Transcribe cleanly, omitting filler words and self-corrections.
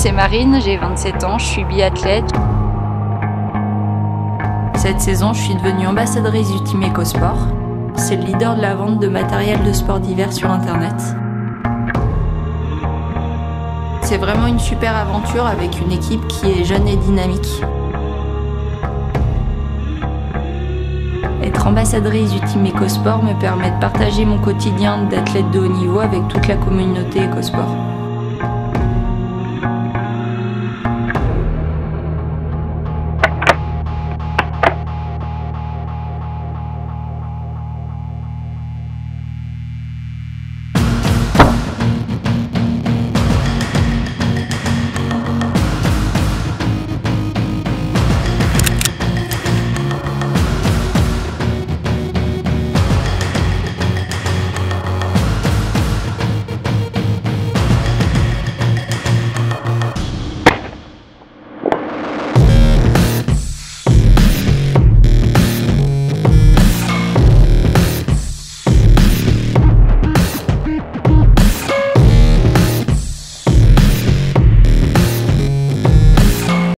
c'est Marine, j'ai 27 ans, je suis biathlète. Cette saison, je suis devenue ambassadrice du team EcoSport. C'est le leader de la vente de matériel de sport d'hiver sur Internet. C'est vraiment une super aventure avec une équipe qui est jeune et dynamique. Être ambassadrice du team EcoSport me permet de partager mon quotidien d'athlète de haut niveau avec toute la communauté EcoSport.